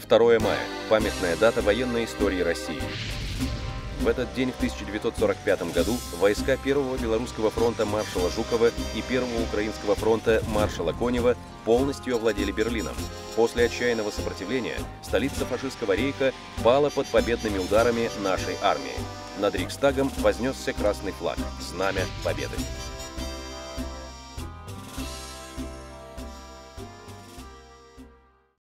2 мая. Памятная дата военной истории России. В этот день, в 1945 году, войска Первого Белорусского фронта маршала Жукова и Первого Украинского фронта маршала Конева полностью овладели Берлином. После отчаянного сопротивления столица фашистского рейха пала под победными ударами нашей армии. Над Рейхстагом вознесся красный флаг – знамя победы.